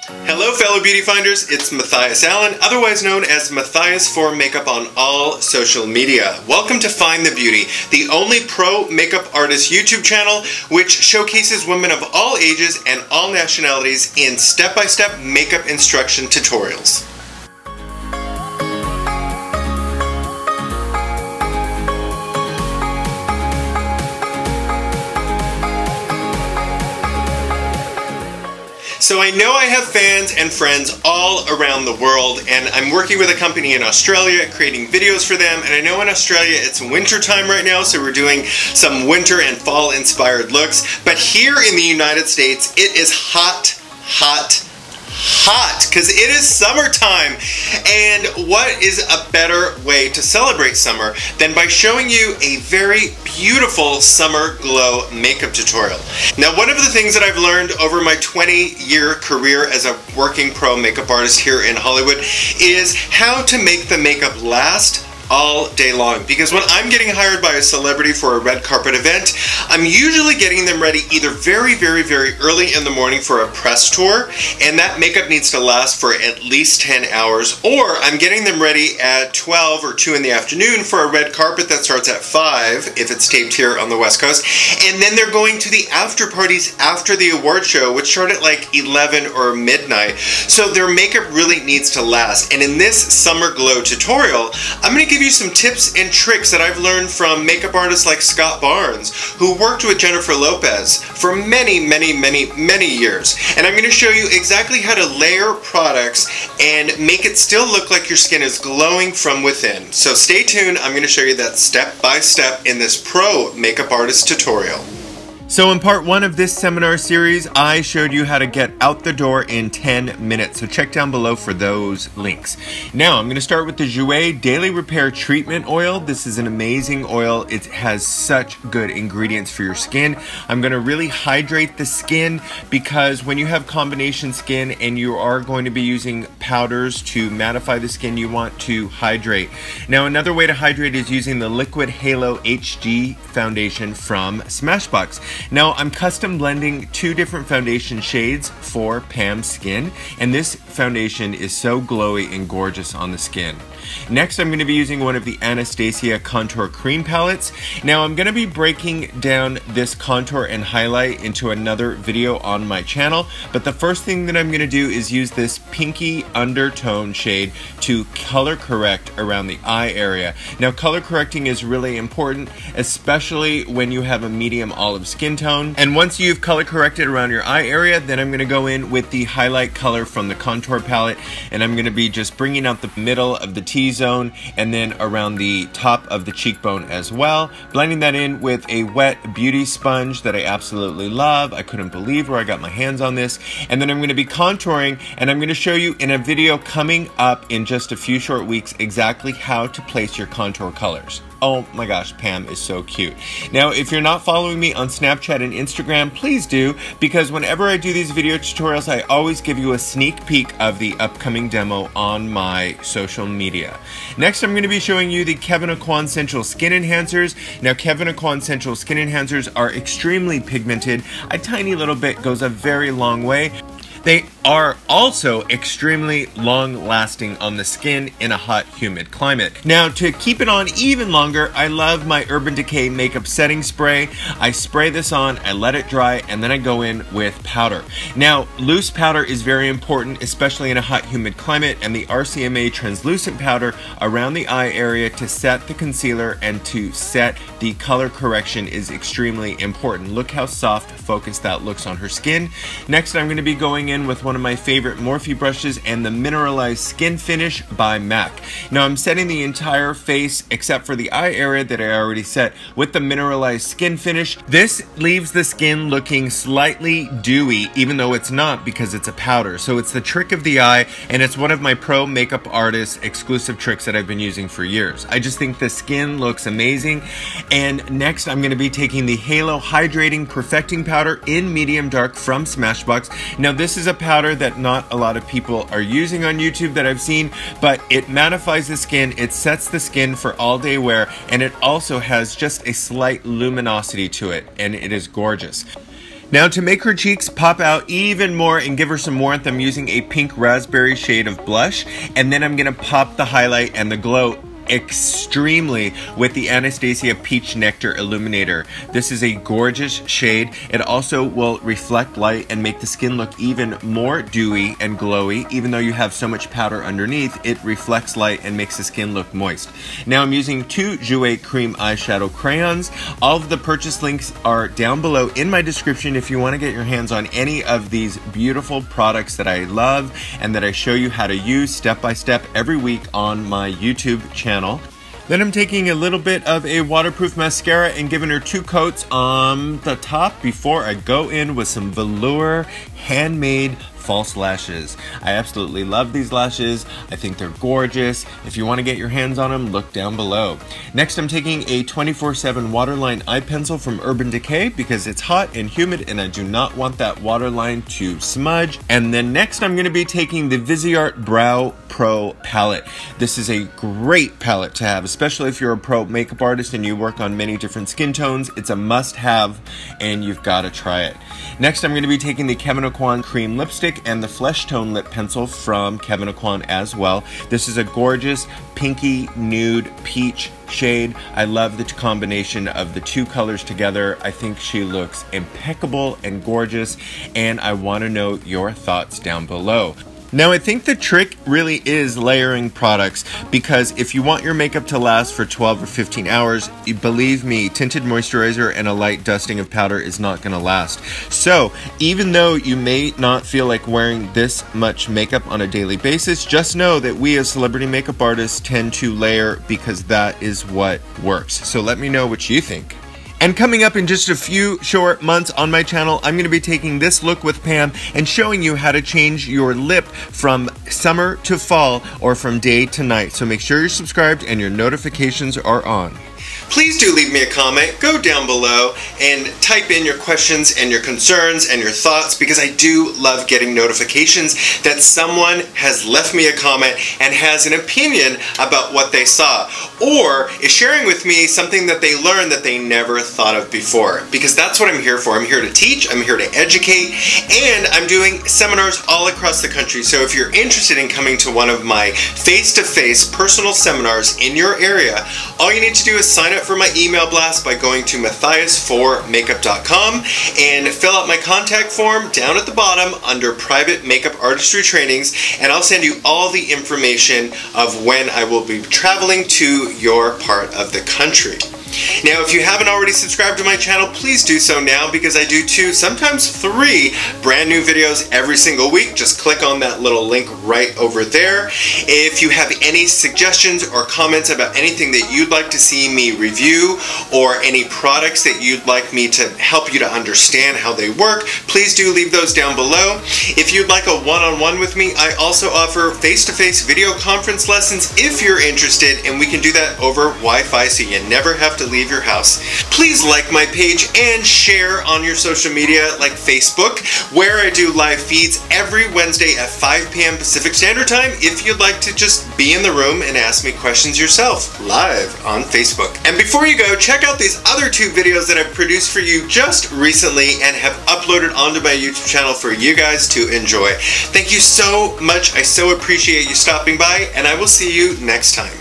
Hello fellow beauty finders, it's Matthias Allen, otherwise known as Matthias for Makeup on all social media. Welcome to Find the Beauty, the only pro makeup artist YouTube channel which showcases women of all ages and all nationalities in step-by-step makeup instruction tutorials. So I know I have fans and friends all around the world, and I'm working with a company in Australia creating videos for them, and I know in Australia it's winter time right now, so we're doing some winter and fall inspired looks, but here in the United States it is hot, because it is summertime. And what is a better way to celebrate summer than by showing you a very beautiful summer glow makeup tutorial. Now, one of the things that I've learned over my 20-year career as a working pro makeup artist here in Hollywood is how to make the makeup last all day long, because when I'm getting hired by a celebrity for a red carpet event, I'm usually getting them ready either very early in the morning for a press tour, and that makeup needs to last for at least 10 hours, or I'm getting them ready at 12 or 2 in the afternoon for a red carpet that starts at 5 if it's taped here on the West Coast, and then they're going to the after parties after the award show, which start at like 11 or midnight. So their makeup really needs to last. And in this summer glow tutorial, I'm going to give you some tips and tricks that I've learned from makeup artists like Scott Barnes, who worked with Jennifer Lopez for many years. And I'm going to show you exactly how to layer products and make it still look like your skin is glowing from within. So stay tuned, I'm going to show you that step by step in this pro makeup artist tutorial. So in part 1 of this seminar series, I showed you how to get out the door in 10 minutes. So check down below for those links. Now I'm going to start with the Jouer Daily Repair Treatment Oil. This is an amazing oil. It has such good ingredients for your skin. I'm going to really hydrate the skin, because when you have combination skin and you are going to be using powders to mattify the skin, you want to hydrate. Now another way to hydrate is using the Liquid Halo HD foundation from Smashbox. Now I'm custom blending 2 different foundation shades for Pam's skin, and this foundation is so glowy and gorgeous on the skin. Next, I'm going to be using one of the Anastasia Contour Cream Palettes. Now I'm going to be breaking down this contour and highlight into another video on my channel, but the first thing that I'm going to do is use this pinky undertone shade to color correct around the eye area. Now color correcting is really important, especially when you have a medium olive skin tone. And once you've color corrected around your eye area, then I'm going to go in with the highlight color from the contour palette, and I'm going to be just bringing out the middle of the T-zone and then around the top of the cheekbone as well, blending that in with a wet beauty sponge that I absolutely love. I couldn't believe where I got my hands on this. And then I'm going to be contouring, and I'm going to show you in a video coming up in just a few short weeks exactly how to place your contour colors. Oh my gosh, Pam is so cute. Now, if you're not following me on Snapchat and Instagram, please do, because whenever I do these video tutorials, I always give you a sneak peek of the upcoming demo on my social media. Next, I'm going to be showing you the Kevyn Aucoin Sensual Skin Enhancers. Now, Kevyn Aucoin Sensual Skin Enhancers are extremely pigmented. A tiny little bit goes a very long way. They are also extremely long-lasting on the skin in a hot, humid climate. Now, to keep it on even longer, I love my Urban Decay Makeup Setting Spray. I spray this on, I let it dry, and then I go in with powder. Now, loose powder is very important, especially in a hot, humid climate, and the RCMA translucent powder around the eye area to set the concealer and to set the color correction is extremely important. Look how soft, focused that looks on her skin. Next, I'm going to be going in with one of my favorite Morphe brushes and the Mineralized Skin Finish by MAC. Now I'm setting the entire face except for the eye area that I already set with the Mineralized Skin Finish. This leaves the skin looking slightly dewy, even though it's not, because it's a powder. So it's the trick of the eye, and it's one of my pro makeup artist exclusive tricks that I've been using for years. I just think the skin looks amazing. And next I'm going to be taking the Halo Hydrating Perfecting Powder in medium dark from Smashbox. Now this is a powder that not a lot of people are using on YouTube that I've seen, but it mattifies the skin, it sets the skin for all day wear, and it also has just a slight luminosity to it, and it is gorgeous. Now to make her cheeks pop out even more and give her some warmth, I'm using a pink raspberry shade of blush, and then I'm gonna pop the highlight and the glow extremely with the Anastasia Peach Nectar Illuminator. This is a gorgeous shade. It also will reflect light and make the skin look even more dewy and glowy. Even though you have so much powder underneath, it reflects light and makes the skin look moist. Now I'm using two Jouer Cream Eyeshadow Crayons. All of the purchase links are down below in my description if you want to get your hands on any of these beautiful products that I love and that I show you how to use step by step every week on my YouTube channel. Then I'm taking a little bit of a waterproof mascara and giving her 2 coats on the top before I go in with some velour handmade false lashes. I absolutely love these lashes. I think they're gorgeous. If you want to get your hands on them, look down below. Next, I'm taking a 24/7 waterline eye pencil from Urban Decay because it's hot and humid and I do not want that waterline to smudge. And then next, I'm going to be taking the Viseart Brow Pro palette. This is a great palette to have, especially if you're a pro makeup artist and you work on many different skin tones. It's a must-have and you've got to try it. Next, I'm going to be taking the Kevyn Aucoin Cream Lipstick and the Flesh Tone Lip Pencil from Kevyn Aucoin as well. This is a gorgeous pinky nude peach shade. I love the combination of the 2 colors together. I think she looks impeccable and gorgeous, and I want to know your thoughts down below. Now I think the trick really is layering products, because if you want your makeup to last for 12 or 15 hours, believe me, tinted moisturizer and a light dusting of powder is not going to last. So even though you may not feel like wearing this much makeup on a daily basis, just know that we as celebrity makeup artists tend to layer because that is what works. So let me know what you think. And coming up in just a few short months on my channel, I'm going to be taking this look with Pam and showing you how to change your lip from summer to fall or from day to night. So make sure you're subscribed and your notifications are on. Please do leave me a comment. Go down below and type in your questions and your concerns and your thoughts, because I do love getting notifications that someone has left me a comment and has an opinion about what they saw, or is sharing with me something that they learned that they never thought of before, because that's what I'm here for. I'm here to teach, I'm here to educate, and I'm doing seminars all across the country. So if you're interested in coming to one of my face-to-face personal seminars in your area, all you need to do is sign up for my email blast by going to matthias4makeup.com and fill out my contact form down at the bottom under private makeup artistry trainings, and I'll send you all the information of when I will be traveling to your part of the country. Now, if you haven't already subscribed to my channel, please do so now, because I do 2, sometimes 3 brand new videos every single week. Just click on that little link right over there. If you have any suggestions or comments about anything that you'd like to see me review, or any products that you'd like me to help you to understand how they work, please do leave those down below. If you'd like a one-on-one with me, I also offer face-to-face video conference lessons if you're interested, and we can do that over Wi-Fi, so you never have to leave your house. Please like my page and share on your social media like Facebook, where I do live feeds every Wednesday at 5 p.m. Pacific Standard Time if you'd like to just be in the room and ask me questions yourself live on Facebook. And before you go, check out these other 2 videos that I've produced for you just recently and have uploaded onto my YouTube channel for you guys to enjoy. Thank you so much. I so appreciate you stopping by, and I will see you next time.